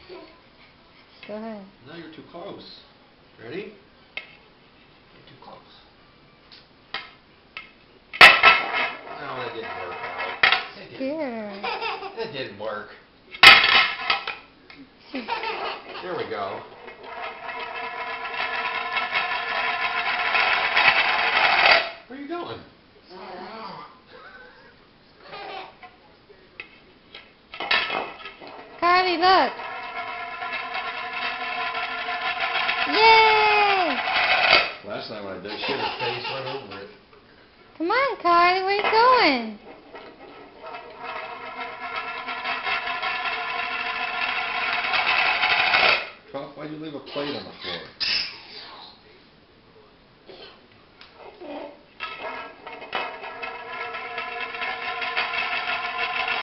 Go ahead. No, you're too close. Ready? You're too close. No, that didn't work out. Scared. That didn't work. There we go. Where are you going? Kylie, look. Yay! Last time I did, she had her face right over it. Come on, Kylie, where you going? Why'd you leave a plate on the floor?